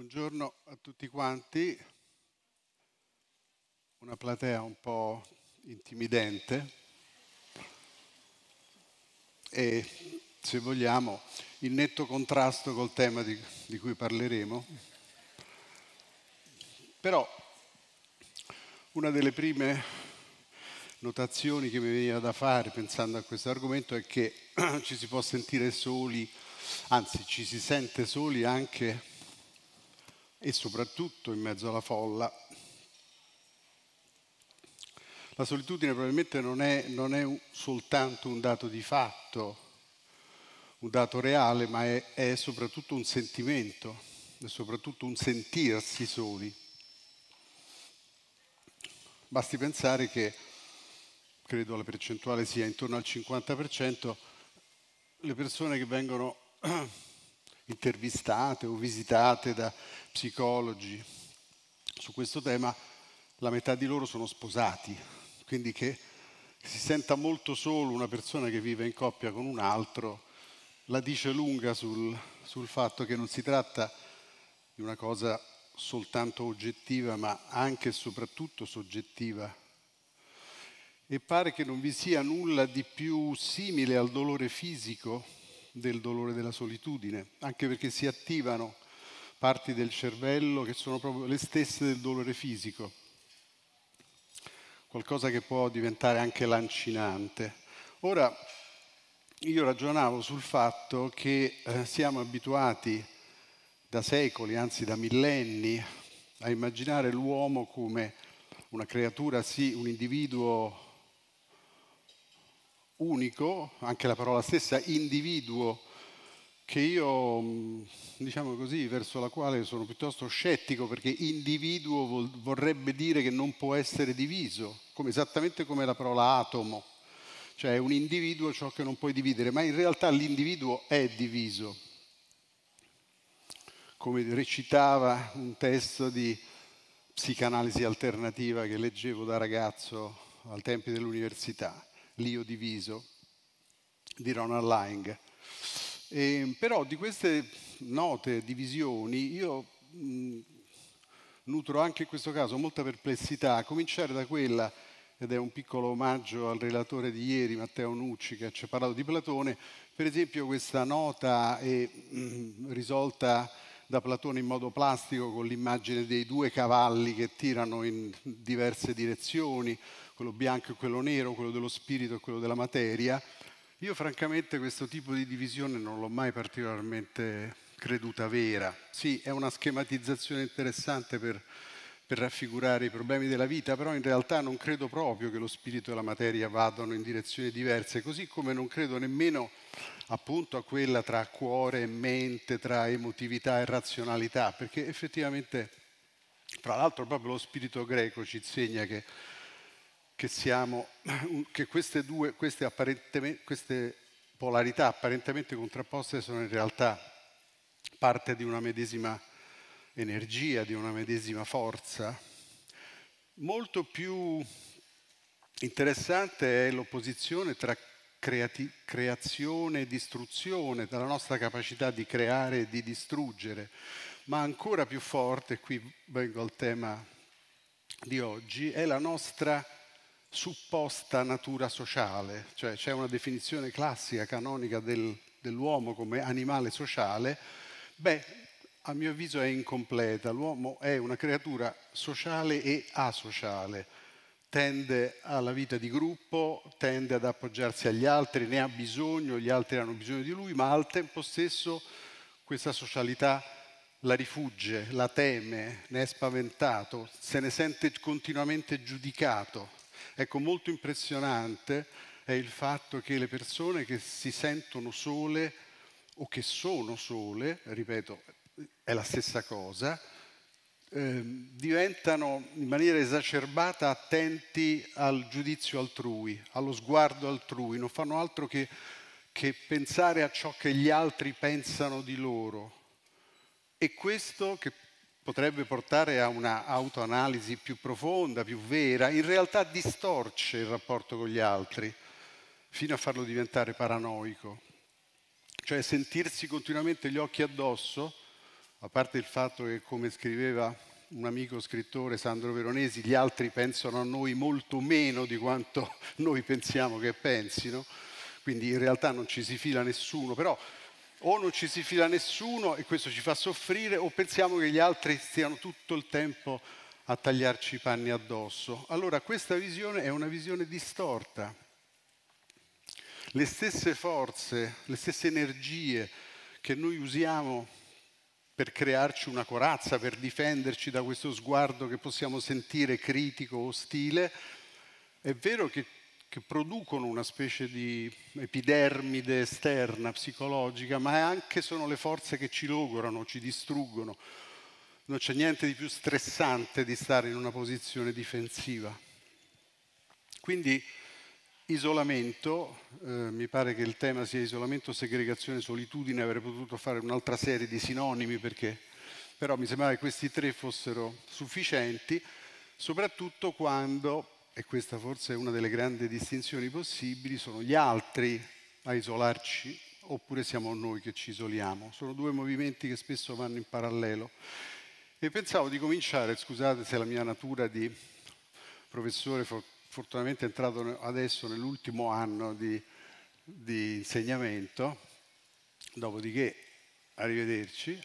Buongiorno a tutti quanti, una platea un po' intimidente e, se vogliamo, in netto contrasto col tema di cui parleremo. Però una delle prime notazioni che mi veniva da fare pensando a questo argomento è che ci si può sentire soli, anzi ci si sente soli anche e soprattutto in mezzo alla folla. La solitudine probabilmente non è soltanto un dato di fatto, un dato reale, ma è soprattutto un sentimento, è soprattutto un sentirsi soli. Basti pensare che, credo la percentuale sia intorno al 50%, le persone che vengono intervistate o visitate da psicologi su questo tema, la metà di loro sono sposati, quindi che si senta molto solo una persona che vive in coppia con un altro la dice lunga sul fatto che non si tratta di una cosa soltanto oggettiva, ma anche e soprattutto soggettiva. E pare che non vi sia nulla di più simile al dolore fisico del dolore della solitudine, anche perché si attivano parti del cervello che sono proprio le stesse del dolore fisico, qualcosa che può diventare anche lancinante. Ora, io ragionavo sul fatto che siamo abituati da secoli, anzi da millenni, a immaginare l'uomo come una creatura, sì, un individuo unico, anche la parola stessa individuo, che io, diciamo così, verso la quale sono piuttosto scettico, perché individuo vorrebbe dire che non può essere diviso, esattamente come la parola atomo, cioè è un individuo ciò che non puoi dividere, ma in realtà l'individuo è diviso. Come recitava un testo di psicanalisi alternativa che leggevo da ragazzo ai tempi dell'università, L'io diviso, di Ronald Lang. Però di queste note divisioni io nutro anche in questo caso molta perplessità, a cominciare da quella, ed è un piccolo omaggio al relatore di ieri, Matteo Nucci, che ci ha parlato di Platone, per esempio questa nota risolta da Platone in modo plastico con l'immagine dei due cavalli che tirano in diverse direzioni, quello bianco e quello nero, quello dello spirito e quello della materia. Io francamente questo tipo di divisione non l'ho mai particolarmente creduta vera. Sì, è una schematizzazione interessante per raffigurare i problemi della vita, però in realtà non credo proprio che lo spirito e la materia vadano in direzioni diverse, così come non credo nemmeno appunto a quella tra cuore e mente, tra emotività e razionalità, perché effettivamente, tra l'altro, proprio lo spirito greco ci insegna che queste polarità apparentemente contrapposte sono in realtà parte di una medesima energia, di una medesima forza. Molto più interessante è l'opposizione tra creazione e distruzione, tra la nostra capacità di creare e di distruggere, ma ancora più forte, qui vengo al tema di oggi, è la nostra supposta natura sociale, cioè c'è una definizione classica, canonica dell'uomo come animale sociale. A mio avviso è incompleta. L'uomo è una creatura sociale e asociale, tende alla vita di gruppo, tende ad appoggiarsi agli altri, ne ha bisogno, gli altri hanno bisogno di lui, ma al tempo stesso questa socialità la rifugge, la teme, ne è spaventato, se ne sente continuamente giudicato. Ecco, molto impressionante è il fatto che le persone che si sentono sole o che sono sole, ripeto, è la stessa cosa, diventano in maniera esacerbata attenti al giudizio altrui, allo sguardo altrui, non fanno altro che pensare a ciò che gli altri pensano di loro. E questo, che potrebbe portare a una autoanalisi più profonda, più vera, in realtà distorce il rapporto con gli altri, fino a farlo diventare paranoico. Cioè sentirsi continuamente gli occhi addosso, a parte il fatto che, come scriveva un amico scrittore, Sandro Veronesi, gli altri pensano a noi molto meno di quanto noi pensiamo che pensino, quindi in realtà non ci si fila nessuno, però o non ci si fila nessuno e questo ci fa soffrire, o pensiamo che gli altri stiano tutto il tempo a tagliarci i panni addosso. Allora questa visione è una visione distorta. Le stesse forze, le stesse energie che noi usiamo per crearci una corazza, per difenderci da questo sguardo che possiamo sentire critico, ostile, è vero che producono una specie di epidermide esterna, psicologica, ma anche sono le forze che ci logorano, ci distruggono. Non c'è niente di più stressante di stare in una posizione difensiva. Quindi isolamento, mi pare che il tema sia isolamento, segregazione, solitudine, avrei potuto fare un'altra serie di sinonimi però mi sembrava che questi tre fossero sufficienti, soprattutto quando, e questa forse è una delle grandi distinzioni possibili, sono gli altri a isolarci oppure siamo noi che ci isoliamo. Sono due movimenti che spesso vanno in parallelo. E pensavo di cominciare, scusate se la mia natura di professore fortunatamente è entrato adesso nell'ultimo anno di insegnamento, dopodiché arrivederci,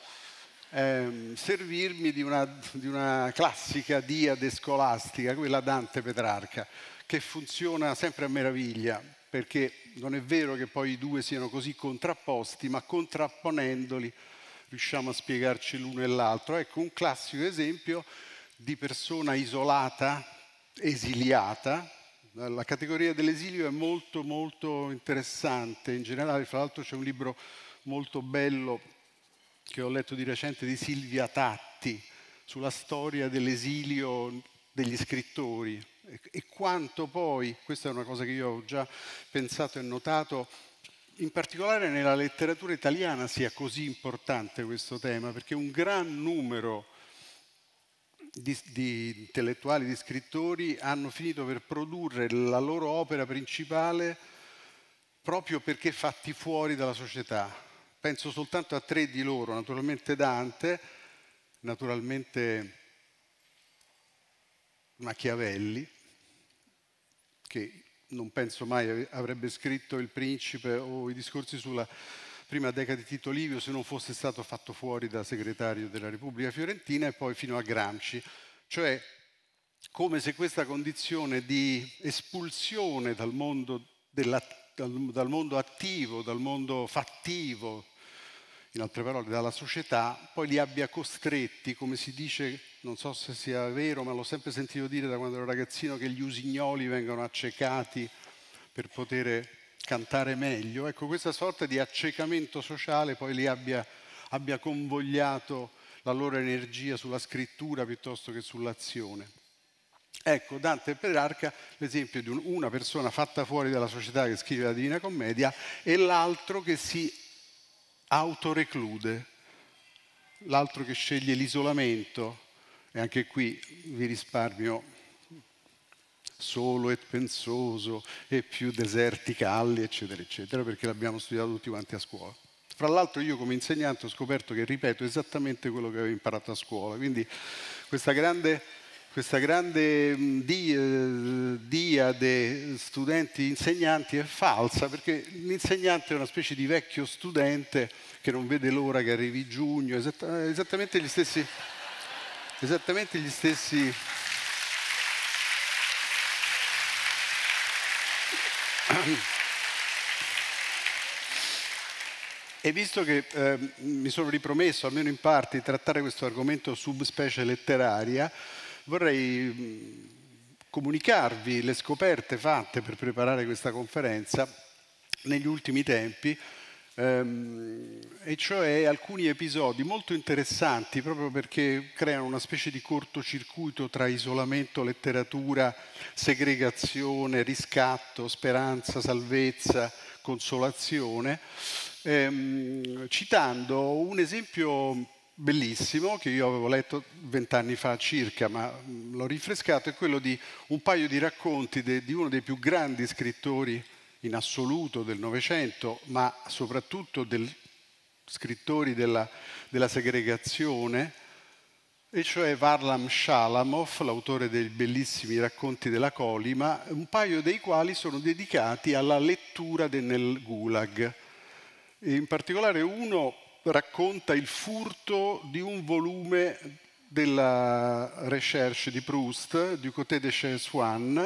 servirmi di una classica diade scolastica, quella Dante Petrarca, che funziona sempre a meraviglia, perché non è vero che poi i due siano così contrapposti, ma contrapponendoli riusciamo a spiegarci l'uno e l'altro. Ecco un classico esempio di persona isolata, esiliata. La categoria dell'esilio è molto molto interessante in generale, fra l'altro c'è un libro molto bello che ho letto di recente di Silvia Tatti sulla storia dell'esilio degli scrittori e quanto poi, questa è una cosa che io ho già pensato e notato, in particolare nella letteratura italiana sia così importante questo tema, perché un gran numero di intellettuali, di scrittori hanno finito per produrre la loro opera principale proprio perché fatti fuori dalla società. Penso soltanto a tre di loro, naturalmente Dante, naturalmente Machiavelli, che non penso mai avrebbe scritto Il Principe o i discorsi sulla prima decade di Tito Livio se non fosse stato fatto fuori da segretario della Repubblica Fiorentina, e poi fino a Gramsci. Cioè, come se questa condizione di espulsione dal mondo attivo, dal mondo fattivo, in altre parole dalla società, poi li abbia costretti, come si dice, non so se sia vero, ma l'ho sempre sentito dire da quando ero ragazzino, che gli usignoli vengono accecati per poter cantare meglio. Ecco, questa sorta di accecamento sociale poi li abbia convogliato la loro energia sulla scrittura piuttosto che sull'azione. Ecco, Dante e Petrarca, l'esempio di una persona fatta fuori dalla società che scrive la Divina Commedia e l'altro che si autoreclude, l'altro che sceglie l'isolamento, e anche qui vi risparmio solo e pensoso e più deserti calli, eccetera, eccetera, perché l'abbiamo studiato tutti quanti a scuola. Fra l'altro io come insegnante ho scoperto che ripeto esattamente quello che avevo imparato a scuola, quindi questa grande diade studenti-insegnanti è falsa, perché l'insegnante è una specie di vecchio studente che non vede l'ora che arrivi giugno, esattamente gli stessi. E visto che mi sono ripromesso, almeno in parte, di trattare questo argomento subspecie letteraria, vorrei comunicarvi le scoperte fatte per preparare questa conferenza negli ultimi tempi, e cioè alcuni episodi molto interessanti proprio perché creano una specie di cortocircuito tra isolamento, letteratura, segregazione, riscatto, speranza, salvezza, consolazione, citando un esempio bellissimo che io avevo letto 20 anni fa circa, ma l'ho rinfrescato, è quello di un paio di racconti di uno dei più grandi scrittori in assoluto del Novecento, ma soprattutto scrittori della segregazione, e cioè Varlam Shalamov, l'autore dei bellissimi racconti della Colima, un paio dei quali sono dedicati alla lettura nel Gulag. E in particolare uno racconta il furto di un volume della Recherche di Proust, du côté de chez Swann,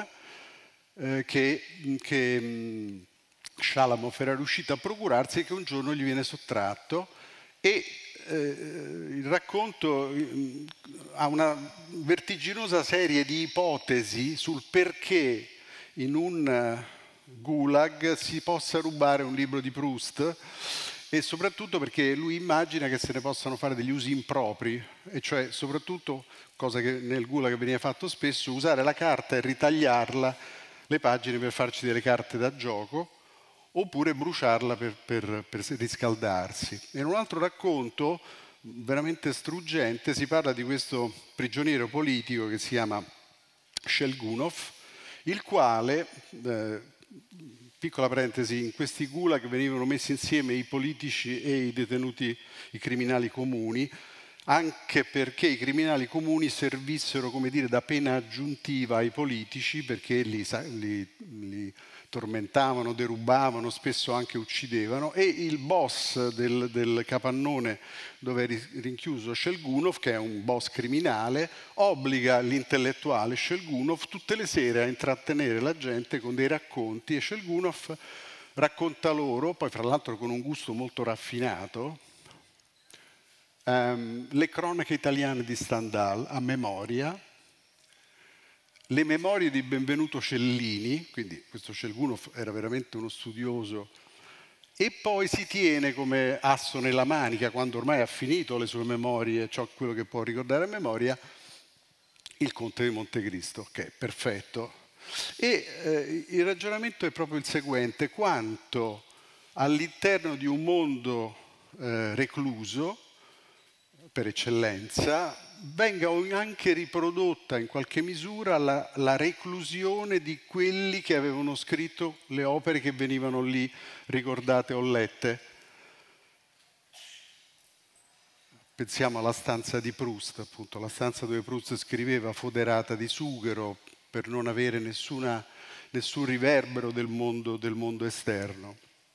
che Shalamov era riuscito a procurarsi e che un giorno gli viene sottratto, e il racconto ha una vertiginosa serie di ipotesi sul perché in un gulag si possa rubare un libro di Proust, e soprattutto perché lui immagina che se ne possano fare degli usi impropri, e cioè soprattutto, cosa che nel gulag veniva fatto spesso, usare la carta e ritagliarla, le pagine, per farci delle carte da gioco, oppure bruciarla per riscaldarsi. E in un altro racconto veramente struggente si parla di questo prigioniero politico che si chiama Shelgunov, il quale, piccola parentesi, in questi gulag venivano messi insieme i politici e i detenuti, i criminali comuni, anche perché i criminali comuni servissero, come dire, da pena aggiuntiva ai politici, perché li tormentavano, derubavano, spesso anche uccidevano, e il boss del capannone dove è rinchiuso Shelgunov, che è un boss criminale, obbliga l'intellettuale Shelgunov tutte le sere a intrattenere la gente con dei racconti, e Shelgunov racconta loro, poi fra l'altro con un gusto molto raffinato, le cronache italiane di Stendhal a memoria, le memorie di Benvenuto Cellini, quindi questo Shelgunov era veramente uno studioso, e poi si tiene come asso nella manica, quando ormai ha finito le sue memorie, ciò quello che può ricordare a memoria, il Conte di Montecristo, che è perfetto. E il ragionamento è proprio il seguente: quanto all'interno di un mondo recluso, per eccellenza, venga anche riprodotta in qualche misura la reclusione di quelli che avevano scritto le opere che venivano lì ricordate o lette. Pensiamo alla stanza di Proust, appunto, la stanza dove Proust scriveva, foderata di sughero per non avere nessun riverbero del mondo esterno.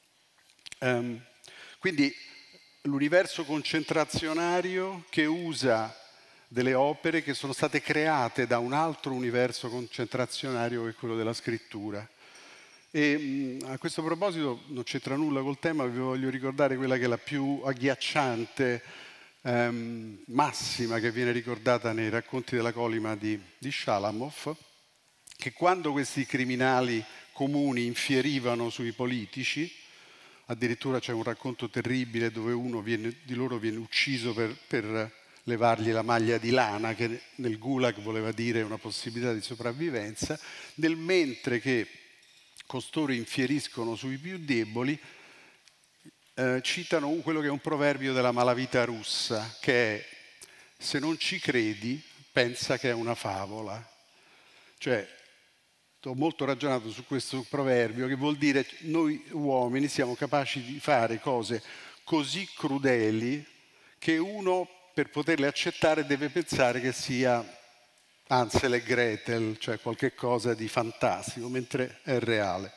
Quindi l'universo concentrazionario che usa delle opere che sono state create da un altro universo concentrazionario, che è quello della scrittura. E a questo proposito non c'entra nulla col tema, vi voglio ricordare quella che è la più agghiacciante massima che viene ricordata nei racconti della Colima di Shalamov, che quando questi criminali comuni infierivano sui politici, addirittura c'è un racconto terribile dove uno di loro viene ucciso per levargli la maglia di lana, che nel gulag voleva dire una possibilità di sopravvivenza, nel mentre che costoro infieriscono sui più deboli, citano quello che è un proverbio della malavita russa, che è: se non ci credi, pensa che è una favola. Cioè, ho molto ragionato su questo proverbio, che vuol dire noi uomini siamo capaci di fare cose così crudeli che uno, per poterle accettare, deve pensare che sia Hansel e Gretel, cioè qualche cosa di fantastico, mentre è reale.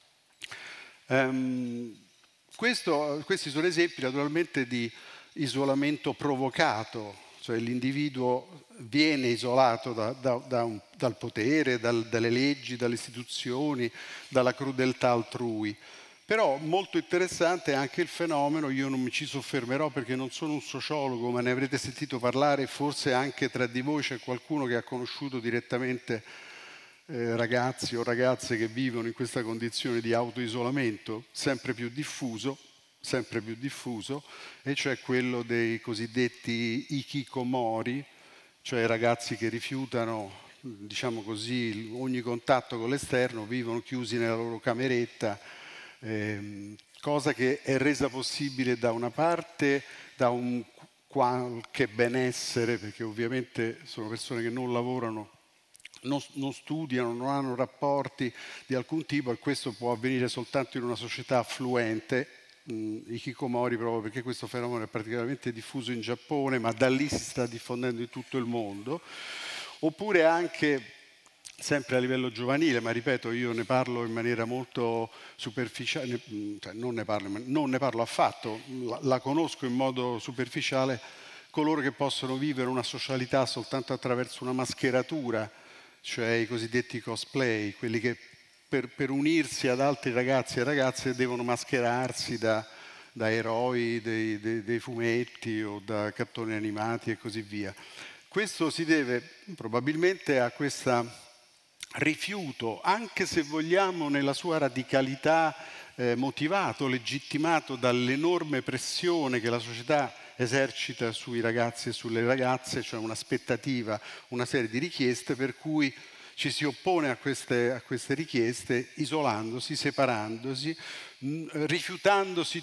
Questi sono esempi naturalmente di isolamento provocato, cioè l'individuo viene isolato dal potere, dalle leggi, dalle istituzioni, dalla crudeltà altrui. Però molto interessante è anche il fenomeno, io non mi ci soffermerò perché non sono un sociologo, ma ne avrete sentito parlare, forse anche tra di voi c'è qualcuno che ha conosciuto direttamente ragazzi o ragazze che vivono in questa condizione di autoisolamento sempre più diffuso, e cioè quello dei cosiddetti hikikomori, cioè ragazzi che rifiutano, diciamo così, ogni contatto con l'esterno, vivono chiusi nella loro cameretta, cosa che è resa possibile da una parte da un qualche benessere, perché ovviamente sono persone che non lavorano, non studiano, non hanno rapporti di alcun tipo, e questo può avvenire soltanto in una società affluente, hikikomori, proprio perché questo fenomeno è particolarmente diffuso in Giappone, ma da lì si sta diffondendo in tutto il mondo. Oppure anche, sempre a livello giovanile, ma ripeto, io ne parlo in maniera molto superficiale, cioè non ne parlo affatto, la conosco in modo superficiale, coloro che possono vivere una socialità soltanto attraverso una mascheratura, cioè i cosiddetti cosplay, quelli che per unirsi ad altri ragazzi e ragazze devono mascherarsi da eroi dei fumetti o da cartoni animati e così via. Questo si deve probabilmente a questo rifiuto, anche se vogliamo nella sua radicalità motivato, legittimato dall'enorme pressione che la società esercita sui ragazzi e sulle ragazze, cioè un'aspettativa, una serie di richieste per cui ci si oppone a queste richieste isolandosi, separandosi, rifiutandosi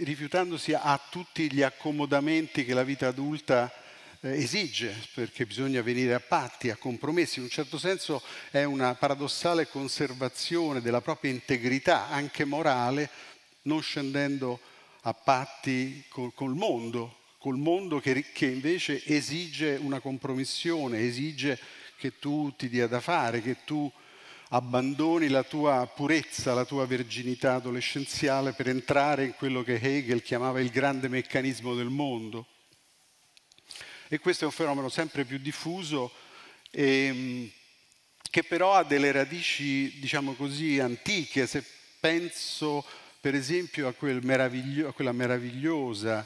a tutti gli accomodamenti che la vita adulta esige, perché bisogna venire a patti, a compromessi. In un certo senso è una paradossale conservazione della propria integrità, anche morale, non scendendo a patti col mondo che invece esige una compromissione, esige che tu ti dia da fare, che tu abbandoni la tua purezza, la tua verginità adolescenziale per entrare in quello che Hegel chiamava il grande meccanismo del mondo. E questo è un fenomeno sempre più diffuso che però ha delle radici, diciamo così, antiche. Se penso per esempio a quella meravigliosa,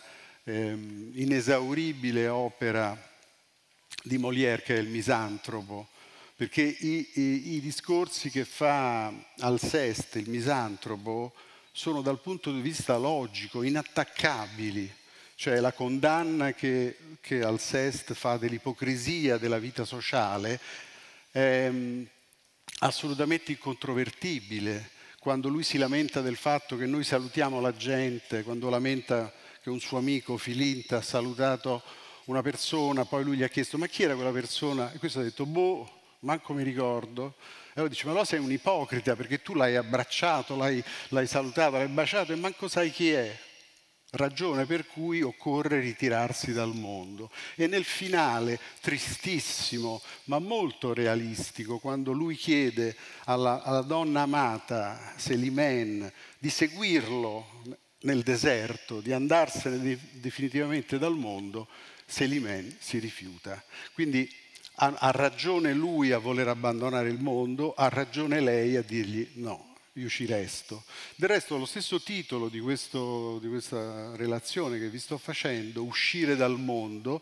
inesauribile opera di Molière che è Il Misantropo, perché i discorsi che fa Alceste, il Misantropo, sono dal punto di vista logico inattaccabili, cioè la condanna che Alceste fa dell'ipocrisia della vita sociale è assolutamente incontrovertibile. Quando lui si lamenta del fatto che noi salutiamo la gente, quando lamenta che un suo amico Filinta ha salutato una persona, poi lui gli ha chiesto ma chi era quella persona? E questo ha detto boh, manco mi ricordo. E lui dice ma allora sei un ipocrita perché tu l'hai abbracciato, l'hai salutato, l'hai baciato e manco sai chi è. Ragione per cui occorre ritirarsi dal mondo. E nel finale, tristissimo, ma molto realistico, quando lui chiede alla donna amata, Célimène, di seguirlo nel deserto, di andarsene definitivamente dal mondo, Célimène si rifiuta. Quindi ha ragione lui a voler abbandonare il mondo, ha ragione lei a dirgli no, io ci resto. Del resto lo stesso titolo di questa relazione che vi sto facendo, Uscire dal mondo,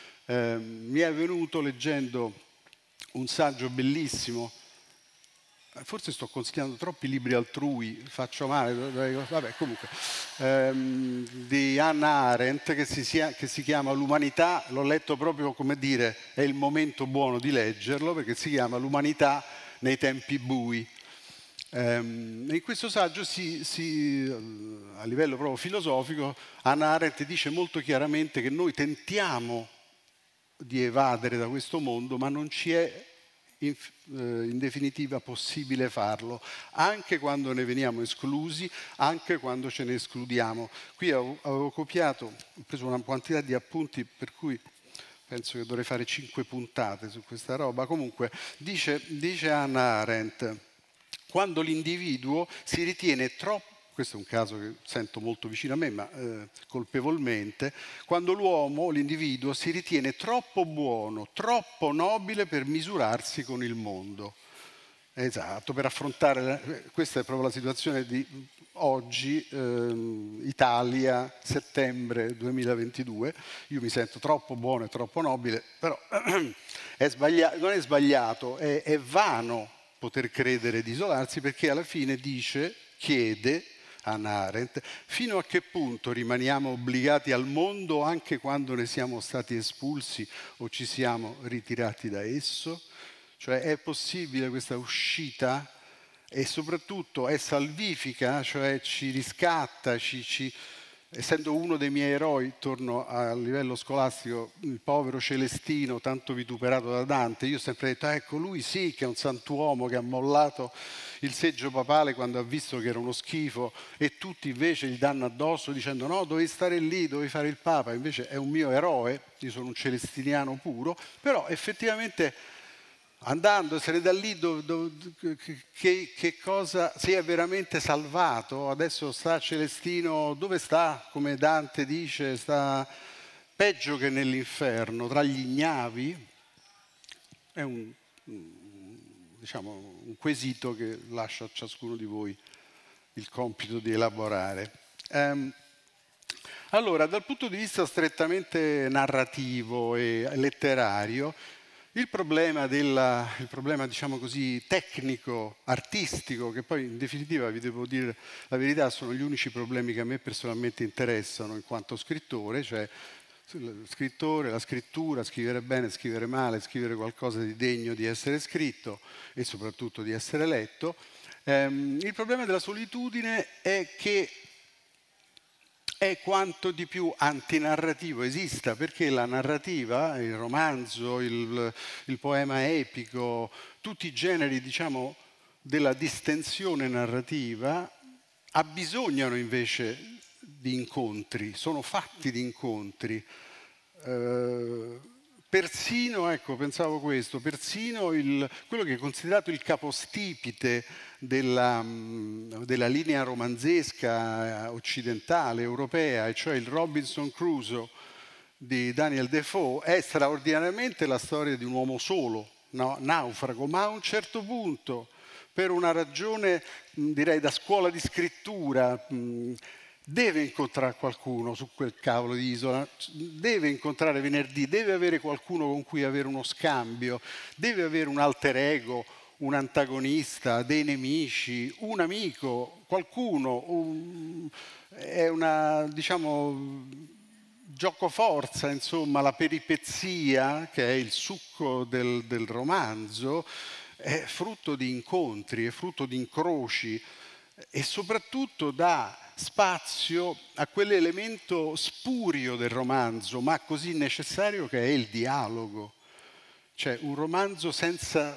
mi è venuto leggendo un saggio bellissimo. Forse sto consigliando troppi libri altrui, faccio male, vabbè comunque, di Hannah Arendt che si chiama L'umanità, l'ho letto proprio come dire, è il momento buono di leggerlo perché si chiama L'umanità nei tempi bui. In questo saggio a livello proprio filosofico, Hannah Arendt dice molto chiaramente che noi tentiamo di evadere da questo mondo, ma non ci è in definitiva possibile farlo, anche quando ne veniamo esclusi, anche quando ce ne escludiamo. Qui avevo copiato, ho preso una quantità di appunti per cui penso che dovrei fare 5 puntate su questa roba. Comunque dice Hannah Arendt, quando l'individuo si ritiene troppo, questo è un caso che sento molto vicino a me, ma colpevolmente, quando l'individuo si ritiene troppo buono, troppo nobile per misurarsi con il mondo. Esatto, per affrontare, questa è proprio la situazione di oggi, Italia, settembre 2022, io mi sento troppo buono e troppo nobile, però non è sbagliato, è vano poter credere di isolarsi perché alla fine chiede Hannah Arendt, fino a che punto rimaniamo obbligati al mondo anche quando ne siamo stati espulsi o ci siamo ritirati da esso? Cioè è possibile questa uscita e soprattutto è salvifica, cioè ci riscatta, ci essendo uno dei miei eroi, torno a livello scolastico, il povero Celestino, tanto vituperato da Dante, io ho sempre detto, ecco, lui sì che è un santuomo che ha mollato il seggio papale quando ha visto che era uno schifo e tutti invece gli danno addosso dicendo no, dovevi stare lì, dovevi fare il Papa, invece è un mio eroe, io sono un celestiniano puro, però effettivamente andandosene da lì che cosa si è veramente salvato? Adesso sta Celestino, dove sta? Come Dante dice, sta peggio che nell'inferno, tra gli ignavi? È diciamo, un quesito che lascio a ciascuno di voi il compito di elaborare. Allora, dal punto di vista strettamente narrativo e letterario, il problema, diciamo così, tecnico, artistico, che poi in definitiva, vi devo dire la verità, sono gli unici problemi che a me personalmente interessano in quanto scrittore, cioè scrittore, la scrittura, scrivere bene, scrivere male, scrivere qualcosa di degno di essere scritto e soprattutto di essere letto. Il problema della solitudine è che è quanto di più antinarrativo esista, perché la narrativa, il romanzo, il poema epico, tutti i generi, diciamo, della distensione narrativa abbisognano invece di incontri, sono fatti di incontri. Persino, ecco, pensavo questo, persino quello che è considerato il capostipite della linea romanzesca occidentale, europea, e cioè il Robinson Crusoe di Daniel Defoe, è straordinariamente la storia di un uomo solo, no? Naufrago, ma a un certo punto, per una ragione direi da scuola di scrittura, deve incontrare qualcuno su quel cavolo di isola, deve incontrare venerdì, deve avere qualcuno con cui avere uno scambio, deve avere un alter ego, un antagonista, dei nemici, un amico, qualcuno, è una, diciamo, giocoforza, insomma, la peripezia, che è il succo del romanzo, è frutto di incontri, è frutto di incroci e soprattutto dà spazio a quell'elemento spurio del romanzo, ma così necessario, che è il dialogo. Cioè un romanzo senza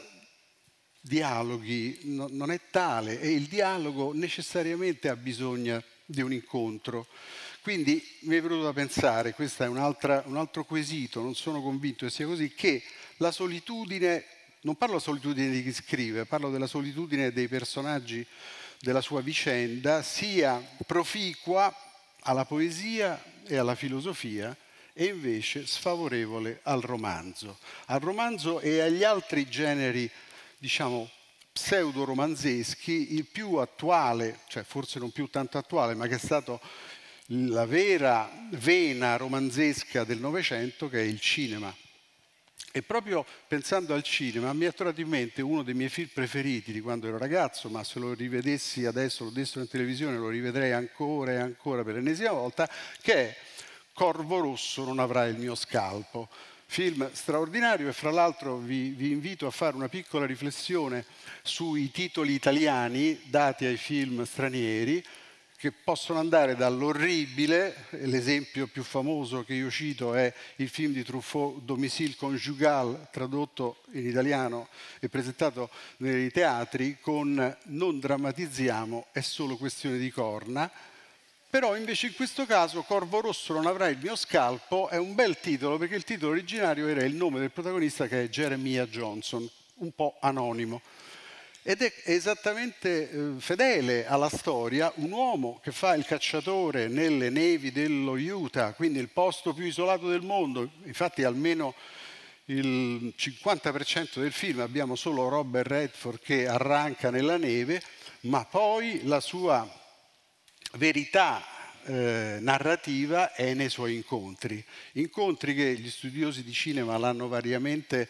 dialoghi non è tale e il dialogo necessariamente ha bisogno di un incontro. Quindi mi è venuto da pensare, questo è un altro quesito, non sono convinto che sia così, che la solitudine, non parlo della solitudine di chi scrive, parlo della solitudine dei personaggi della sua vicenda, sia proficua alla poesia e alla filosofia e invece sfavorevole al romanzo e agli altri generi, diciamo, pseudo-romanzeschi. Il più attuale, cioè forse non più tanto attuale, ma che è stato la vera vena romanzesca del Novecento, che è il cinema. E proprio pensando al cinema mi è tornato in mente uno dei miei film preferiti di quando ero ragazzo, ma se lo rivedessi adesso, lo dessero in televisione, lo rivedrei ancora e ancora per l'ennesima volta, che è Corvo Rosso non avrà il mio scalpo. Film straordinario e fra l'altro vi invito a fare una piccola riflessione sui titoli italiani dati ai film stranieri, che possono andare dall'orribile, l'esempio più famoso che io cito è il film di Truffaut, Domicile Conjugal, tradotto in italiano e presentato nei teatri con "Non drammatizziamo, è solo questione di corna". Però invece in questo caso Corvo Rosso non avrà il mio scalpo è un bel titolo, perché il titolo originario era il nome del protagonista, che è Jeremiah Johnson, un po' anonimo. Ed è esattamente fedele alla storia, un uomo che fa il cacciatore nelle nevi dello Utah, quindi il posto più isolato del mondo. Infatti almeno il 50% del film abbiamo solo Robert Redford che arranca nella neve, ma poi la sua verità narrativa è nei suoi incontri che gli studiosi di cinema l'hanno variamente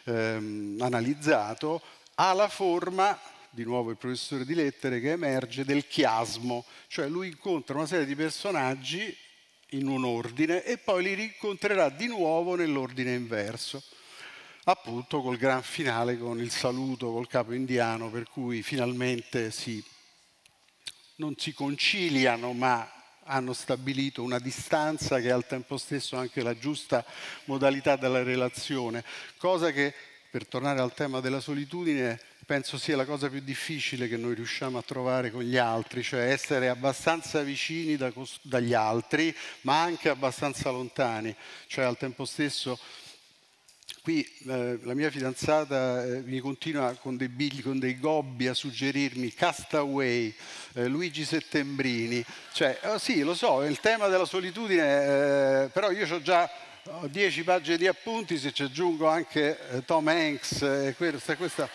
analizzato. Ha la forma, di nuovo il professore di lettere che emerge, del chiasmo, cioè lui incontra una serie di personaggi in un ordine e poi li rincontrerà di nuovo nell'ordine inverso, appunto col gran finale, con il saluto col capo indiano, per cui finalmente non si conciliano, ma hanno stabilito una distanza che è al tempo stesso anche la giusta modalità della relazione, cosa che, per tornare al tema della solitudine, penso sia la cosa più difficile che noi riusciamo a trovare con gli altri, cioè essere abbastanza vicini dagli altri, ma anche abbastanza lontani, cioè al tempo stesso. Qui la mia fidanzata mi continua con dei gobbi a suggerirmi Castaway, Luigi Settembrini, cioè sì, lo so, è il tema della solitudine, però io ho già 10 pagine di appunti, se ci aggiungo anche Tom Hanks e questa.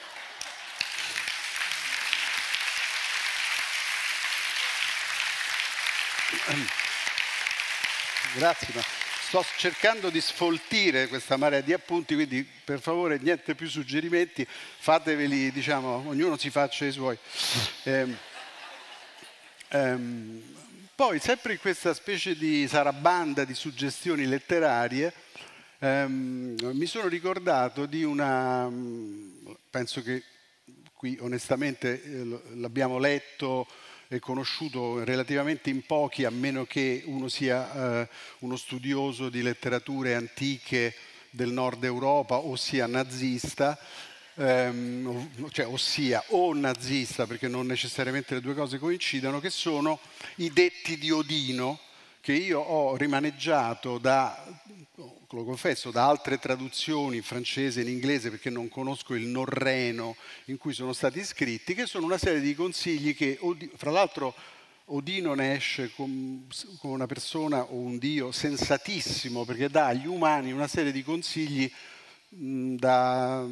Grazie, ma sto cercando di sfoltire questa marea di appunti, quindi per favore niente più suggerimenti, fateveli, diciamo, ognuno si faccia i suoi. Poi, sempre in questa specie di sarabanda di suggestioni letterarie, mi sono ricordato di penso che qui onestamente l'abbiamo letto e conosciuto relativamente in pochi, a meno che uno sia uno studioso di letterature antiche del nord Europa o sia nazista, cioè ossia o nazista, perché non necessariamente le due cose coincidono, che sono i detti di Odino, che io ho rimaneggiato lo confesso, da altre traduzioni in francese e in inglese, perché non conosco il norreno in cui sono stati scritti, che sono una serie di consigli che, fra l'altro, Odino ne esce come una persona o un dio sensatissimo, perché dà agli umani una serie di consigli da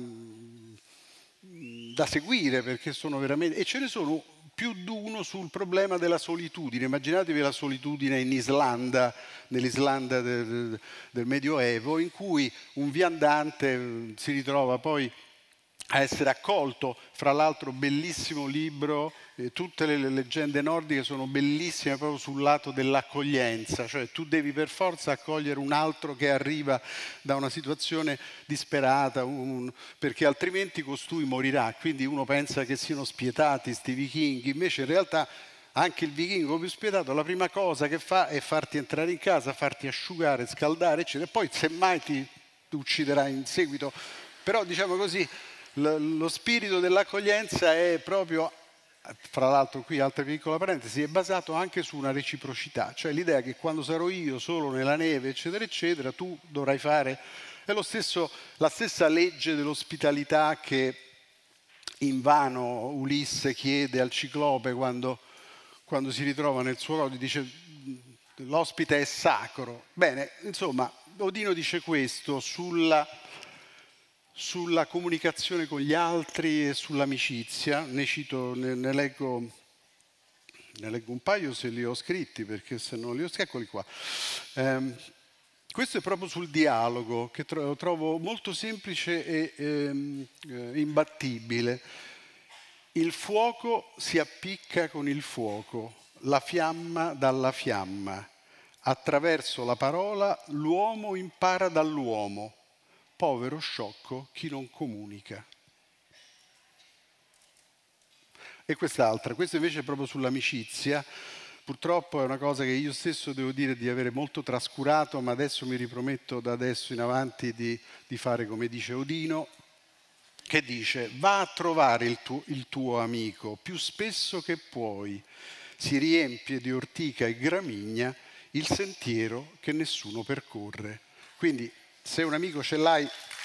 seguire, perché sono veramente... E ce ne sono più di uno sul problema della solitudine. Immaginatevi la solitudine in Islanda, nell'Islanda del Medioevo, in cui un viandante si ritrova poi a essere accolto, fra l'altro bellissimo libro, tutte le leggende nordiche sono bellissime proprio sul lato dell'accoglienza, cioè tu devi per forza accogliere un altro che arriva da una situazione disperata, perché altrimenti costui morirà, quindi uno pensa che siano spietati sti vichinghi, invece in realtà anche il vichingo più spietato la prima cosa che fa è farti entrare in casa, farti asciugare, scaldare, eccetera, e poi semmai ti ucciderà in seguito, però diciamo così. Lo spirito dell'accoglienza è proprio, fra l'altro qui altra piccola parentesi, è basato anche su una reciprocità, cioè l'idea che quando sarò io solo nella neve, eccetera, eccetera, tu dovrai fare, è la stessa legge dell'ospitalità che invano Ulisse chiede al Ciclope quando si ritrova nel suo rogo, dice l'ospite è sacro. Bene, insomma, Odino dice questo sulla comunicazione con gli altri e sull'amicizia. Ne leggo un paio se li ho scritti, perché se non li ho scritti, eccoli qua. Questo è proprio sul dialogo, che trovo molto semplice e imbattibile. Il fuoco si appicca con il fuoco, la fiamma dalla fiamma. Attraverso la parola l'uomo impara dall'uomo. Povero sciocco chi non comunica. E quest'altra, questa invece è proprio sull'amicizia. Purtroppo è una cosa che io stesso devo dire di avere molto trascurato, ma adesso mi riprometto da adesso in avanti di fare come dice Odino, che dice: va a trovare il tuo amico più spesso che puoi, si riempie di ortica e gramigna il sentiero che nessuno percorre. Quindi se un amico ce l'hai,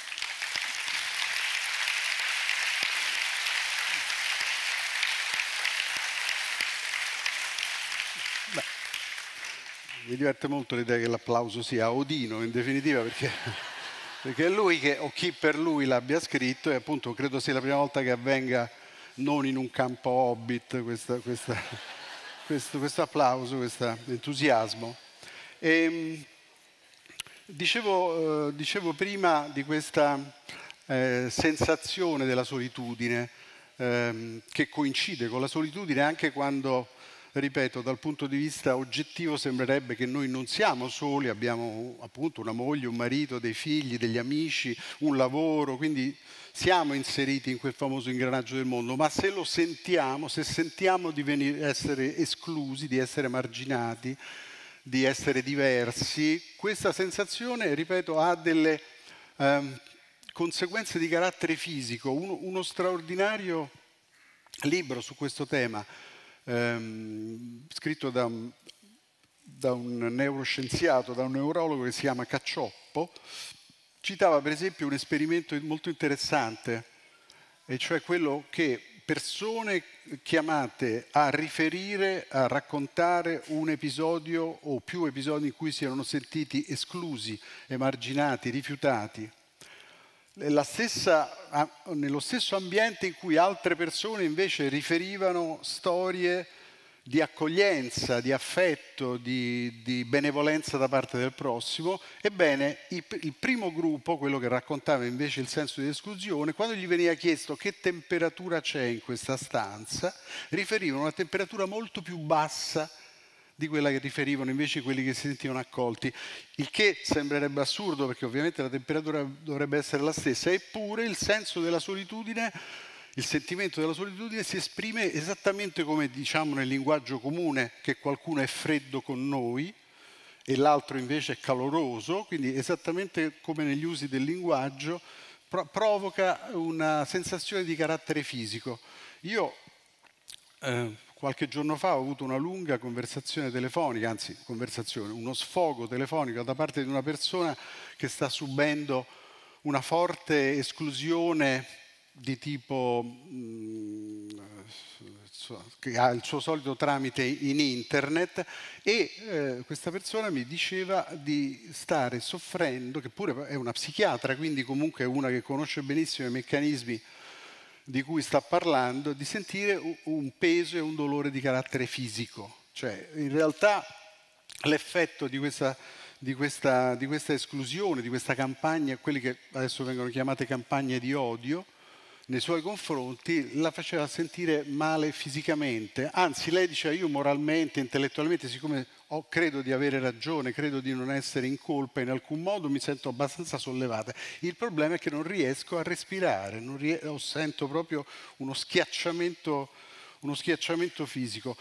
mi diverte molto l'idea che l'applauso sia a Odino in definitiva, perché è lui che, o chi per lui l'abbia scritto, e appunto credo sia la prima volta che avvenga non in un campo Hobbit questo applauso, questo entusiasmo. Dicevo prima di questa sensazione della solitudine che coincide con la solitudine anche quando ripeto, dal punto di vista oggettivo sembrerebbe che noi non siamo soli, abbiamo appunto una moglie, un marito, dei figli, degli amici, un lavoro, quindi siamo inseriti in quel famoso ingranaggio del mondo, ma se lo sentiamo, se sentiamo di essere esclusi, di essere marginati, di essere diversi, questa sensazione, ripeto, ha delle conseguenze di carattere fisico. Uno straordinario libro su questo tema, scritto da un neuroscienziato, da un neurologo che si chiama Cacioppo, citava per esempio un esperimento molto interessante, e cioè quello che persone chiamate a riferire, a raccontare un episodio o più episodi in cui si erano sentiti esclusi, emarginati, rifiutati, nello stesso ambiente in cui altre persone invece riferivano storie di accoglienza, di affetto, di benevolenza da parte del prossimo. Ebbene, il primo gruppo, quello che raccontava invece il senso di esclusione, quando gli veniva chiesto che temperatura c'è in questa stanza, riferivano una temperatura molto più bassa di quella che riferivano invece quelli che si sentivano accolti. Il che sembrerebbe assurdo, perché ovviamente la temperatura dovrebbe essere la stessa, eppure il senso della solitudine, il sentimento della solitudine si esprime esattamente come diciamo nel linguaggio comune, che qualcuno è freddo con noi e l'altro invece è caloroso, quindi esattamente come negli usi del linguaggio, provoca una sensazione di carattere fisico. Io qualche giorno fa ho avuto una lunga conversazione telefonica, anzi uno sfogo telefonico da parte di una persona che sta subendo una forte esclusione di tipo che ha il suo solito tramite in internet, e questa persona mi diceva di stare soffrendo, che pure è una psichiatra, quindi comunque è una che conosce benissimo i meccanismi di cui sta parlando, di sentire un peso e un dolore di carattere fisico. Cioè, in realtà l'effetto di questa esclusione, di questa campagna, quelli che adesso vengono chiamate campagne di odio, nei suoi confronti, la faceva sentire male fisicamente. Anzi, lei diceva: io moralmente, intellettualmente, siccome credo di avere ragione, credo di non essere in colpa in alcun modo, mi sento abbastanza sollevata. Il problema è che non riesco a respirare, sento proprio uno schiacciamento fisico.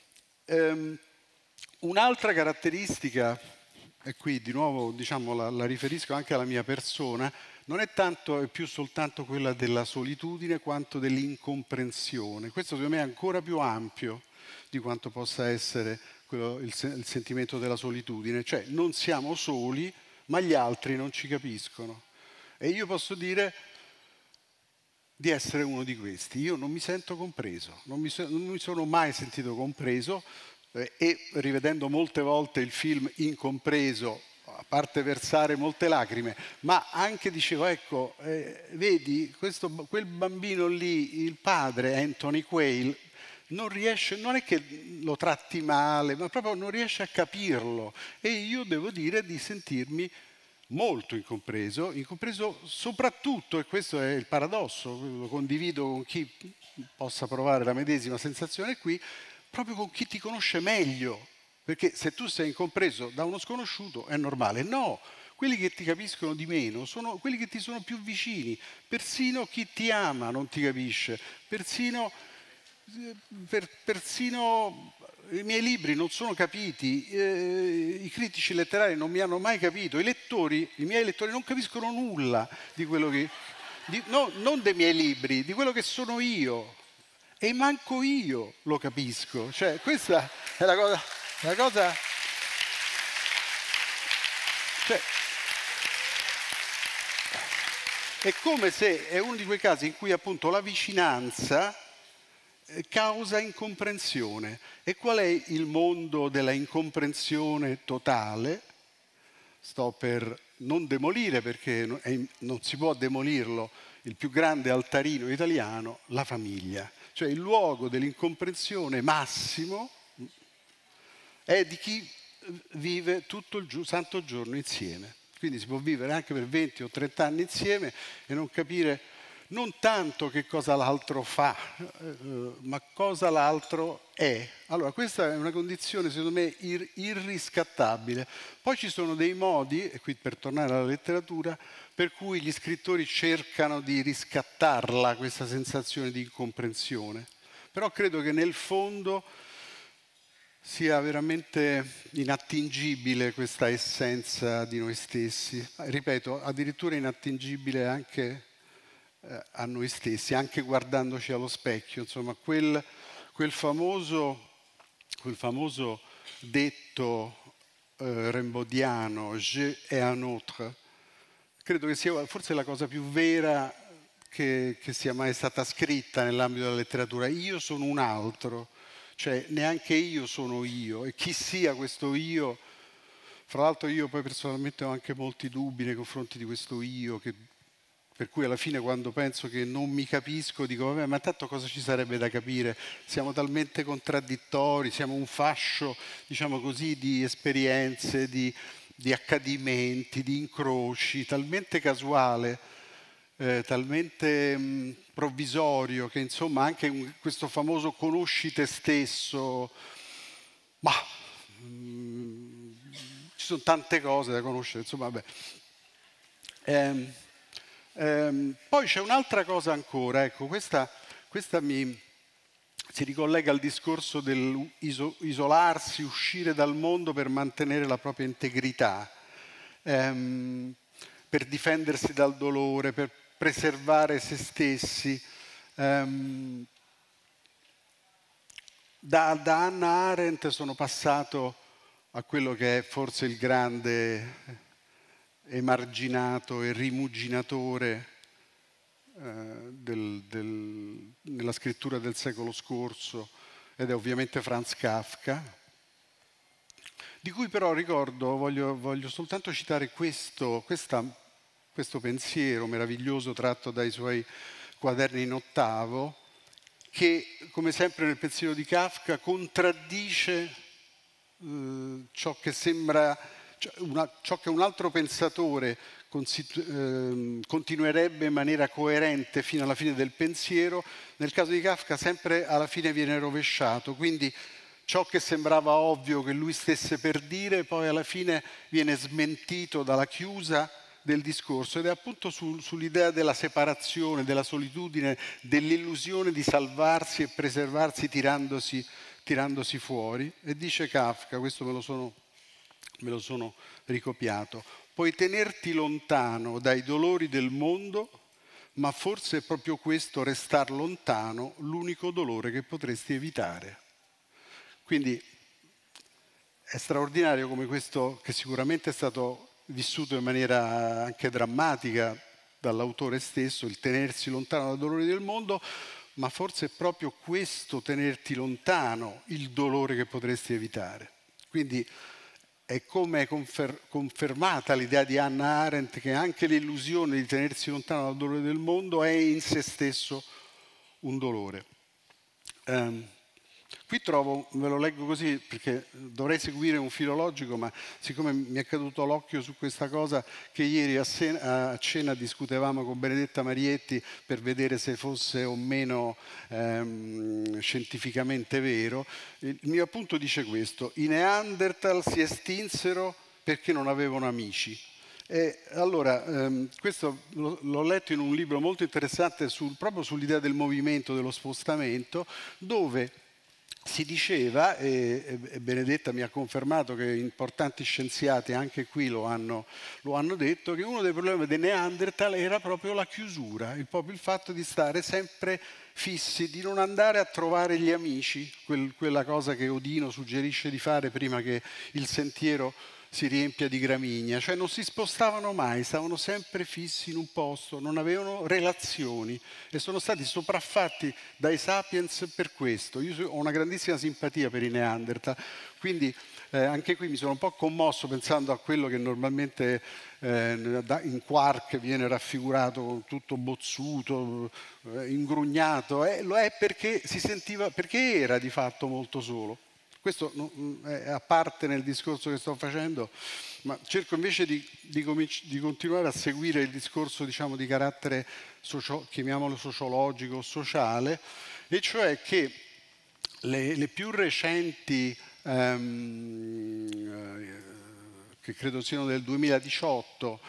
Un'altra caratteristica, e qui di nuovo diciamo, la riferisco anche alla mia persona, non è tanto e più soltanto quella della solitudine quanto dell'incomprensione. Questo secondo me è ancora più ampio di quanto possa essere il sentimento della solitudine. Cioè non siamo soli, ma gli altri non ci capiscono. E io posso dire di essere uno di questi. Io non mi sento compreso, non mi sono mai sentito compreso, e rivedendo molte volte il film Incompreso, a parte versare molte lacrime, ma anche dicevo, ecco, vedi, quel bambino lì, il padre, Anthony Quayle, non riesce, non è che lo tratti male, ma proprio non riesce a capirlo. E io devo dire di sentirmi molto incompreso soprattutto, e questo è il paradosso, lo condivido con chi possa provare la medesima sensazione qui, proprio con chi ti conosce meglio. Perché se tu sei incompreso da uno sconosciuto è normale. No, quelli che ti capiscono di meno sono quelli che ti sono più vicini. Persino chi ti ama non ti capisce. Persino i miei libri non sono capiti, i critici letterari non mi hanno mai capito, i miei lettori non capiscono nulla di quello che... non dei miei libri, di quello che sono io. E manco io lo capisco. Cioè, questa è la cosa... Cioè, è come se è uno di quei casi in cui appunto la vicinanza causa incomprensione. E qual è il mondo della incomprensione totale? Sto per non demolire, perché non si può demolirlo, il più grande altarino italiano, la famiglia. Cioè il luogo dell'incomprensione massimo è di chi vive tutto il santo giorno insieme. Quindi si può vivere anche per 20 o 30 anni insieme e non capire non tanto che cosa l'altro fa, ma cosa l'altro è. Allora, questa è una condizione, secondo me, irriscattabile. Poi ci sono dei modi, e qui per tornare alla letteratura, per cui gli scrittori cercano di riscattarla, questa sensazione di incomprensione. Però credo che nel fondo sia veramente inattingibile questa essenza di noi stessi. Ripeto, addirittura inattingibile anche a noi stessi, anche guardandoci allo specchio. Insomma, quel famoso detto rimbaudиano, je et un autre, credo che sia forse la cosa più vera che sia mai stata scritta nell'ambito della letteratura. Io sono un altro, cioè neanche io sono io, e chi sia questo io. Fra l'altro io poi personalmente ho anche molti dubbi nei confronti di questo io, per cui alla fine quando penso che non mi capisco dico vabbè, ma tanto cosa ci sarebbe da capire? Siamo talmente contraddittori, siamo un fascio, diciamo così, di esperienze, di accadimenti, di incroci, talmente casuale, talmente provvisorio, che insomma anche questo famoso conosci te stesso, ma ci sono tante cose da conoscere, insomma vabbè. Poi c'è un'altra cosa ancora, ecco, questa si ricollega al discorso dell'isolarsi, uscire dal mondo per mantenere la propria integrità, per difendersi dal dolore, per preservare se stessi. Da Hannah Arendt sono passato a quello che è forse il grande emarginato e rimuginatore nella scrittura del secolo scorso, ed è ovviamente Franz Kafka, di cui però voglio soltanto citare questo pensiero meraviglioso tratto dai suoi quaderni in ottavo, che come sempre nel pensiero di Kafka contraddice ciò che un altro pensatore continuerebbe in maniera coerente fino alla fine del pensiero. Nel caso di Kafka sempre alla fine viene rovesciato, quindi ciò che sembrava ovvio che lui stesse per dire poi alla fine viene smentito dalla chiusa del discorso, ed è appunto sull'idea della separazione, della solitudine, dell'illusione di salvarsi e preservarsi tirandosi fuori. E dice Kafka, questo me lo sono ricopiato: puoi tenerti lontano dai dolori del mondo, ma forse è proprio questo, restar lontano, l'unico dolore che potresti evitare. Quindi è straordinario come questo, che sicuramente è stato vissuto in maniera anche drammatica dall'autore stesso, il tenersi lontano dai dolori del mondo, ma forse è proprio questo, tenerti lontano, il dolore che potresti evitare. Quindi è come confermata l'idea di Hannah Arendt che anche l'illusione di tenersi lontano dal dolore del mondo è in se stesso un dolore. Qui trovo, ve lo leggo così perché dovrei seguire un filologico, ma siccome mi è caduto l'occhio su questa cosa che ieri a cena discutevamo con Benedetta Marietti per vedere se fosse o meno scientificamente vero, il mio appunto dice questo: i Neanderthal si estinsero perché non avevano amici. E allora, questo l'ho letto in un libro molto interessante proprio sull'idea del movimento, dello spostamento, dove si diceva, e Benedetta mi ha confermato che importanti scienziati anche qui lo hanno detto, che uno dei problemi dei Neanderthal era proprio la chiusura, proprio il fatto di stare sempre fissi, di non andare a trovare gli amici, quella cosa che Odino suggerisce di fare prima che il sentiero si riempia di gramigna, cioè non si spostavano mai, stavano sempre fissi in un posto, non avevano relazioni e sono stati sopraffatti dai sapiens per questo. Io ho una grandissima simpatia per i Neanderthal, quindi anche qui mi sono un po' commosso pensando a quello che normalmente in Quark viene raffigurato tutto bozzuto, ingrugnato, lo è perché si sentiva, perché era di fatto molto solo. Questo è a parte nel discorso che sto facendo, ma cerco invece di continuare a seguire il discorso, diciamo, di carattere, chiamiamolo sociologico, sociale, e cioè che le più recenti, che credo siano del 2018,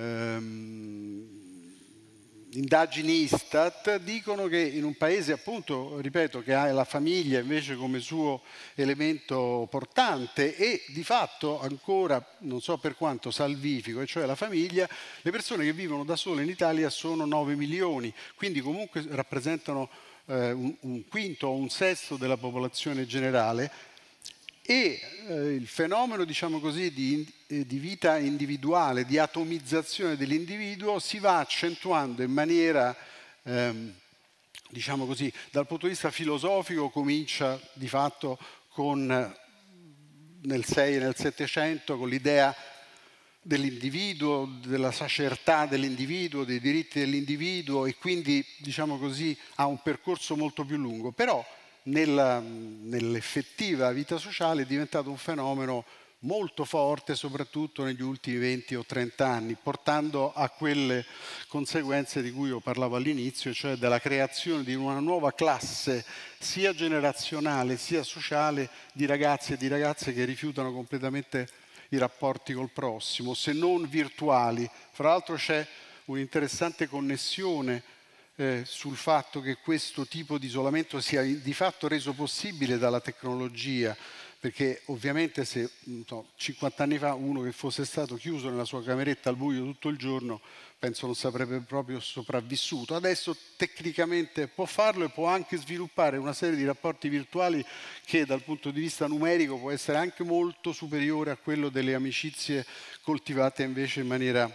indagini Istat dicono che in un paese, appunto, ripeto, che ha la famiglia invece come suo elemento portante e di fatto ancora, non so per quanto, salvifico, e cioè la famiglia, le persone che vivono da sole in Italia sono 9 milioni, quindi comunque rappresentano un quinto o un sesto della popolazione generale. E il fenomeno, diciamo così, di vita individuale, di atomizzazione dell'individuo si va accentuando in maniera, diciamo così, dal punto di vista filosofico comincia di fatto nel 6 e nel 700 con l'idea dell'individuo, della sacertà dell'individuo, dei diritti dell'individuo, e quindi, diciamo così, ha un percorso molto più lungo. Però nell'effettiva vita sociale è diventato un fenomeno molto forte, soprattutto negli ultimi 20 o 30 anni, portando a quelle conseguenze di cui io parlavo all'inizio, cioè della creazione di una nuova classe sia generazionale sia sociale di ragazzi e di ragazze che rifiutano completamente i rapporti col prossimo, se non virtuali. Fra l'altro c'è un'interessante connessione sul fatto che questo tipo di isolamento sia di fatto reso possibile dalla tecnologia, perché ovviamente se 50 anni fa uno che fosse stato chiuso nella sua cameretta al buio tutto il giorno penso non sarebbe proprio sopravvissuto. Adesso tecnicamente può farlo e può anche sviluppare una serie di rapporti virtuali che dal punto di vista numerico può essere anche molto superiore a quello delle amicizie coltivate invece in maniera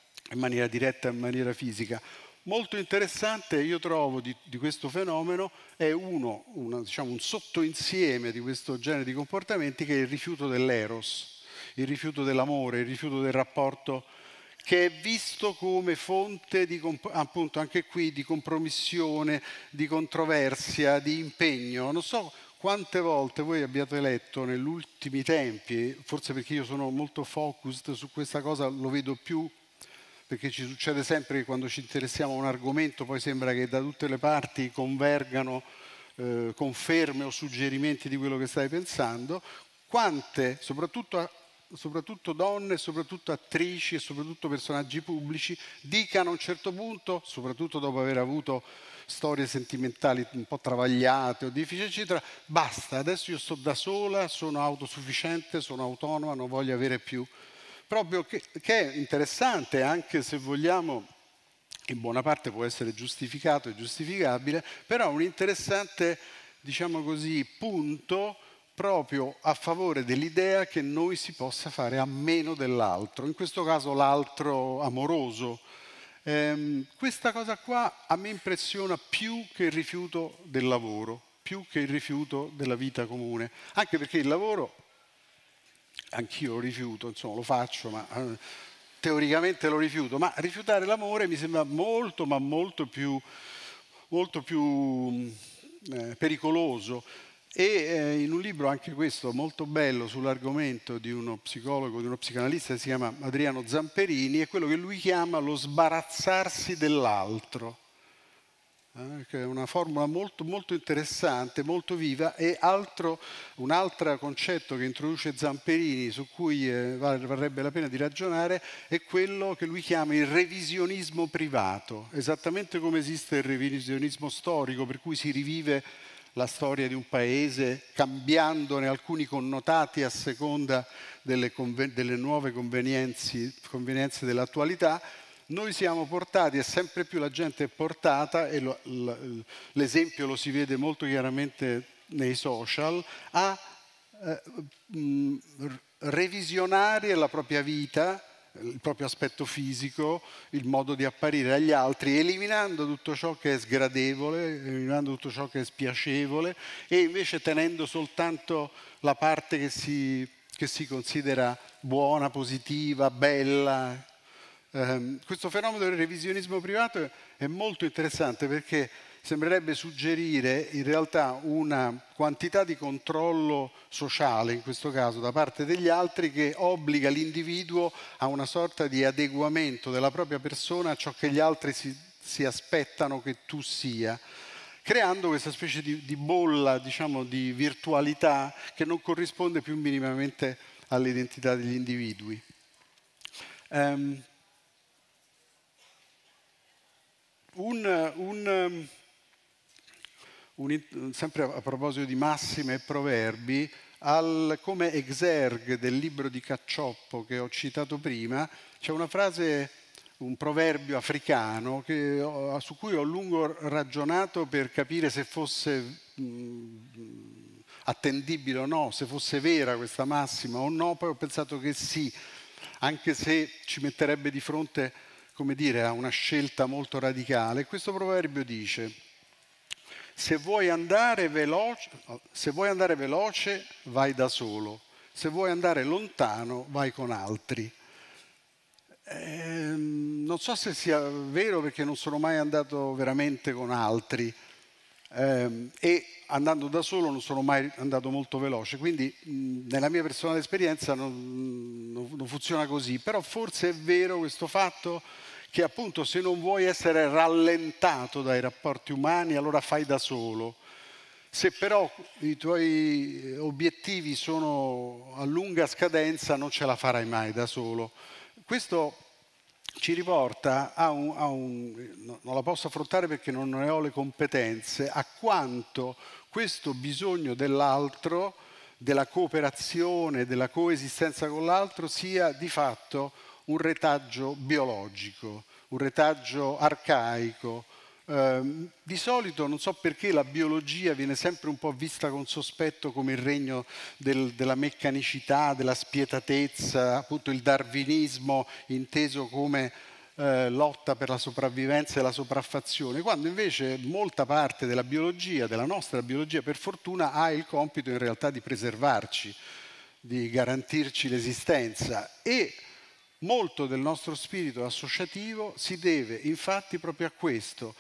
diretta, in maniera fisica. Molto interessante, io trovo, di questo fenomeno è diciamo, un sottoinsieme di questo genere di comportamenti che è il rifiuto dell'eros, il rifiuto dell'amore, il rifiuto del rapporto, che è visto come fonte di, appunto anche qui, di compromissione, di controversia, di impegno. Non so quante volte voi abbiate letto negli ultimi tempi, forse perché io sono molto focused su questa cosa, lo vedo più perché ci succede sempre che quando ci interessiamo a un argomento poi sembra che da tutte le parti convergano conferme o suggerimenti di quello che stai pensando. Quante, soprattutto donne, soprattutto attrici e soprattutto personaggi pubblici, dicano a un certo punto, soprattutto dopo aver avuto storie sentimentali un po' travagliate o difficili, eccetera, basta, adesso io sto da sola, sono autosufficiente, sono autonoma, non voglio avere più. Proprio che è interessante, anche se vogliamo, in buona parte può essere giustificato e giustificabile, però un interessante, diciamo così, punto proprio a favore dell'idea che noi si possa fare a meno dell'altro, in questo caso l'altro amoroso. Questa cosa qua a me impressiona più che il rifiuto del lavoro, più che il rifiuto della vita comune, anche perché il lavoro anch'io lo rifiuto, insomma lo faccio, ma teoricamente lo rifiuto, ma rifiutare l'amore mi sembra molto, ma molto più pericoloso. E in un libro anche questo molto bello sull'argomento di uno psicologo, di uno psicanalista che si chiama Adriano Zamperini, è quello che lui chiama lo sbarazzarsi dell'altro. Che è una formula molto, molto interessante, molto viva, e un altro concetto che introduce Zamperini, su cui varrebbe la pena di ragionare, è quello che lui chiama il revisionismo privato, esattamente come esiste il revisionismo storico, per cui si rivive la storia di un paese cambiandone alcuni connotati a seconda delle nuove convenienze dell'attualità. Noi siamo portati, e sempre più la gente è portata, e l'esempio lo si vede molto chiaramente nei social, a revisionare la propria vita, il proprio aspetto fisico, il modo di apparire agli altri, eliminando tutto ciò che è sgradevole, eliminando tutto ciò che è spiacevole, e invece tenendo soltanto la parte che si considera buona, positiva, bella. Questo fenomeno del revisionismo privato è molto interessante perché sembrerebbe suggerire in realtà una quantità di controllo sociale, in questo caso da parte degli altri, che obbliga l'individuo a una sorta di adeguamento della propria persona a ciò che gli altri si aspettano che tu sia, creando questa specie di bolla, diciamo, di virtualità che non corrisponde più minimamente all'identità degli individui. Sempre a proposito di massime e proverbi, come exergue del libro di Cacioppo che ho citato prima, c'è una frase, un proverbio africano su cui ho a lungo ragionato per capire se fosse attendibile o no, se fosse vera questa massima o no. Poi ho pensato che sì, anche se ci metterebbe di fronte, come dire, a una scelta molto radicale. Questo proverbio dice: se vuoi andare veloce, vai da solo, se vuoi andare lontano, vai con altri. Non so se sia vero, perché non sono mai andato veramente con altri, e andando da solo non sono mai andato molto veloce, quindi nella mia personale esperienza non funziona così. Però forse è vero questo fatto che appunto se non vuoi essere rallentato dai rapporti umani, allora fai da solo. Se però i tuoi obiettivi sono a lunga scadenza, non ce la farai mai da solo. Questo ci riporta non la posso affrontare perché non ne ho le competenze, a quanto questo bisogno dell'altro, della cooperazione, della coesistenza con l'altro, sia di fatto un retaggio biologico, un retaggio arcaico. Di solito, non so perché, la biologia viene sempre un po' vista con sospetto come il regno della meccanicità, della spietatezza, appunto il darwinismo inteso come lotta per la sopravvivenza e la sopraffazione, quando invece molta parte della biologia, della nostra biologia per fortuna, ha il compito in realtà di preservarci, di garantirci l'esistenza. E molto del nostro spirito associativo si deve infatti proprio a questo,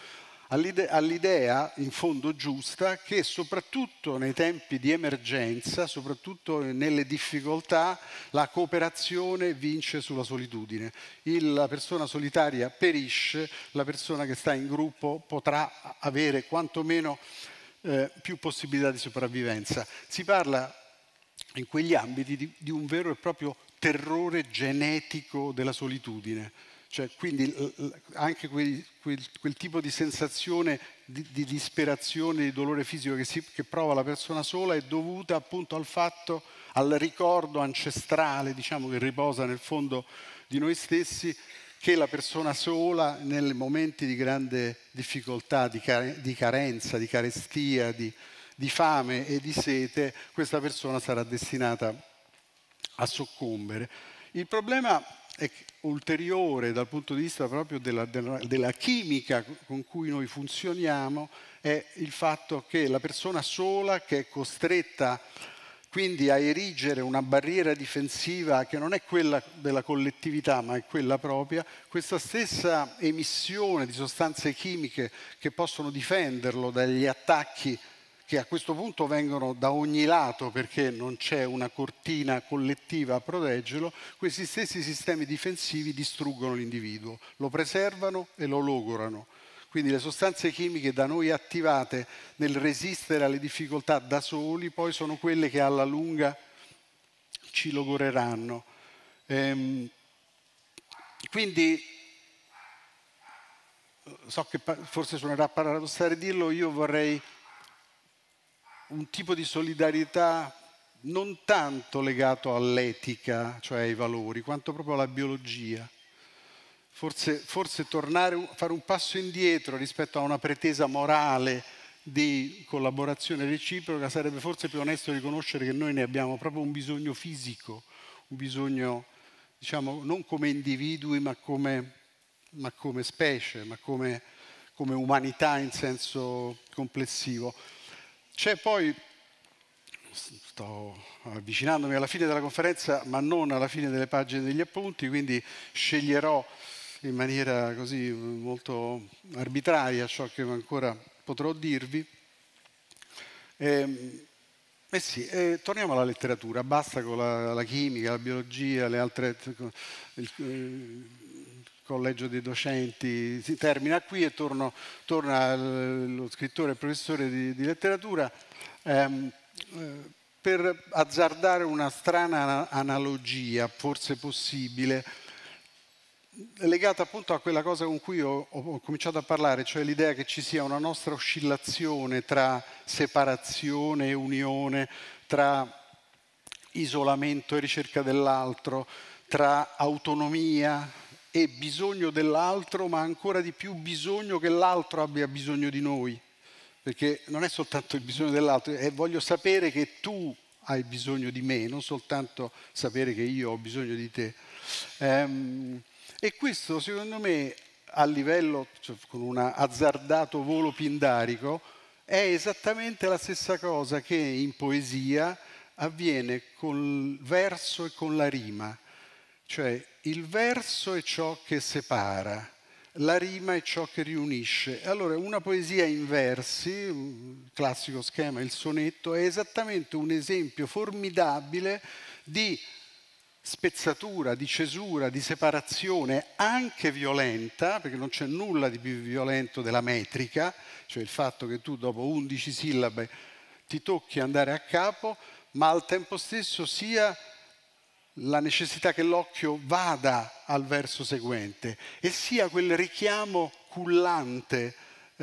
all'idea in fondo giusta che soprattutto nei tempi di emergenza, soprattutto nelle difficoltà, la cooperazione vince sulla solitudine. La persona solitaria perisce, la persona che sta in gruppo potrà avere quantomeno più possibilità di sopravvivenza. Si parla in quegli ambiti di un vero e proprio terrore genetico della solitudine. Cioè, quindi anche quel tipo di sensazione di disperazione, di dolore fisico che prova la persona sola è dovuta appunto al ricordo ancestrale, diciamo, che riposa nel fondo di noi stessi, che la persona sola, nei momenti di grande difficoltà, di carenza, di carestia, di fame e di sete, questa persona sarà destinata a soccombere. Il problema è ulteriore dal punto di vista proprio della chimica con cui noi funzioniamo, è il fatto che la persona sola, che è costretta quindi a erigere una barriera difensiva che non è quella della collettività ma è quella propria, questa stessa emissione di sostanze chimiche che possono difenderlo dagli attacchi che a questo punto vengono da ogni lato perché non c'è una cortina collettiva a proteggerlo, questi stessi sistemi difensivi distruggono l'individuo, lo preservano e lo logorano. Quindi le sostanze chimiche da noi attivate nel resistere alle difficoltà da soli poi sono quelle che alla lunga ci logoreranno. Quindi, so che forse suonerà paradossale dirlo, io vorrei un tipo di solidarietà non tanto legato all'etica, cioè ai valori, quanto proprio alla biologia. Forse tornare, fare un passo indietro rispetto a una pretesa morale di collaborazione reciproca sarebbe forse più onesto riconoscere che noi ne abbiamo proprio un bisogno fisico, un bisogno, diciamo, non come individui ma come specie, ma come umanità in senso complessivo. C'è poi, sto avvicinandomi alla fine della conferenza, ma non alla fine delle pagine degli appunti, quindi sceglierò in maniera così molto arbitraria ciò che ancora potrò dirvi. Sì, torniamo alla letteratura, basta con la chimica, la biologia, le altre, il collegio dei docenti, si termina qui e torna lo scrittore e professore di letteratura per azzardare una strana analogia, forse possibile, legata appunto a quella cosa con cui ho cominciato a parlare, cioè l'idea che ci sia una nostra oscillazione tra separazione e unione, tra isolamento e ricerca dell'altro, tra autonomia e bisogno dell'altro, ma ancora di più bisogno che l'altro abbia bisogno di noi. Perché non è soltanto il bisogno dell'altro, è voglio sapere che tu hai bisogno di me, non soltanto sapere che io ho bisogno di te. E questo, secondo me, a livello, cioè, con un azzardato volo pindarico, è esattamente la stessa cosa che in poesia avviene col verso e con la rima. Cioè, il verso è ciò che separa, la rima è ciò che riunisce. Allora, una poesia in versi, un classico schema, il sonetto, è esattamente un esempio formidabile di spezzatura, di cesura, di separazione, anche violenta, perché non c'è nulla di più violento della metrica, cioè il fatto che tu dopo 11 sillabe ti tocchi andare a capo, ma al tempo stesso sia la necessità che l'occhio vada al verso seguente e sia quel richiamo cullante,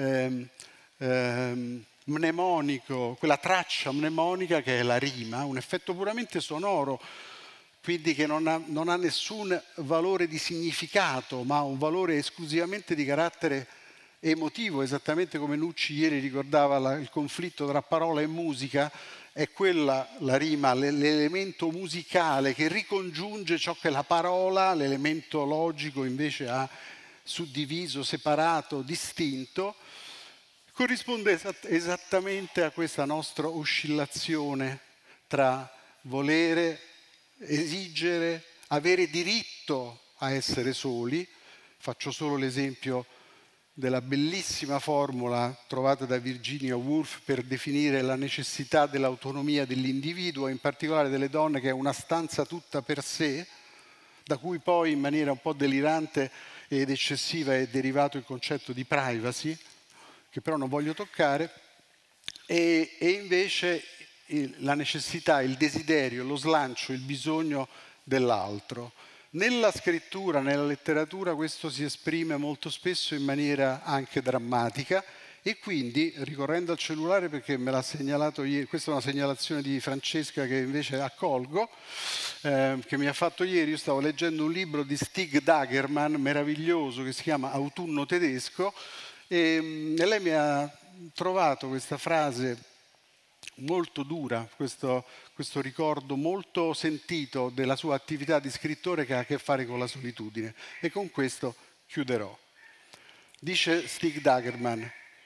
mnemonico, quella traccia mnemonica che è la rima, un effetto puramente sonoro, quindi che non ha nessun valore di significato, ma un valore esclusivamente di carattere emotivo, esattamente come Nucci ieri ricordava il conflitto tra parola e musica. È quella la rima, l'elemento musicale che ricongiunge ciò che la parola, l'elemento logico invece ha suddiviso, separato, distinto, corrisponde esattamente a questa nostra oscillazione tra volere, esigere, avere diritto a essere soli. Faccio solo l'esempio della bellissima formula trovata da Virginia Woolf per definire la necessità dell'autonomia dell'individuo, in particolare delle donne, che è una stanza tutta per sé, da cui poi in maniera un po' delirante ed eccessiva è derivato il concetto di privacy, che però non voglio toccare, e invece la necessità, il desiderio, lo slancio, il bisogno dell'altro. Nella scrittura, nella letteratura, questo si esprime molto spesso in maniera anche drammatica e quindi, ricorrendo al cellulare perché me l'ha segnalato ieri, questa è una segnalazione di Francesca che invece accolgo, che mi ha fatto ieri, io stavo leggendo un libro di Stig Dagerman meraviglioso che si chiama Autunno tedesco e lei mi ha trovato questa frase molto dura, questo ricordo molto sentito della sua attività di scrittore che ha a che fare con la solitudine. E con questo chiuderò. Dice Stig Dagerman: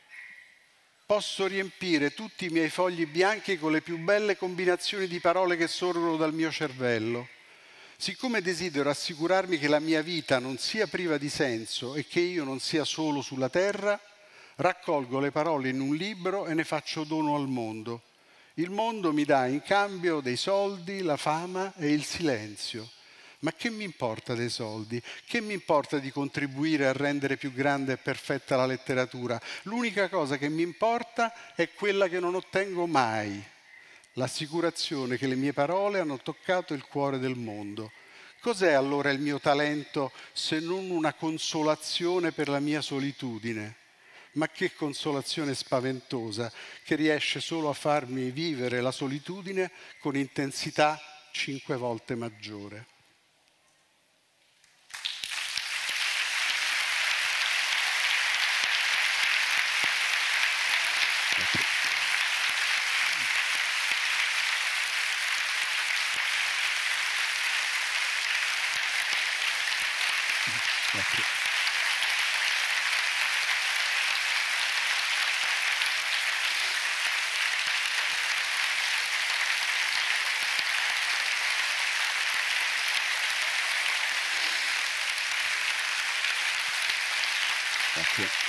posso riempire tutti i miei fogli bianchi con le più belle combinazioni di parole che sorgono dal mio cervello. Siccome desidero assicurarmi che la mia vita non sia priva di senso e che io non sia solo sulla terra, raccolgo le parole in un libro e ne faccio dono al mondo. Il mondo mi dà in cambio dei soldi, la fama e il silenzio. Ma che mi importa dei soldi? Che mi importa di contribuire a rendere più grande e perfetta la letteratura? L'unica cosa che mi importa è quella che non ottengo mai: l'assicurazione che le mie parole hanno toccato il cuore del mondo. Cos'è allora il mio talento se non una consolazione per la mia solitudine? Ma che consolazione spaventosa, che riesce solo a farmi vivere la solitudine con intensità 5 volte maggiore. Grazie. Grazie.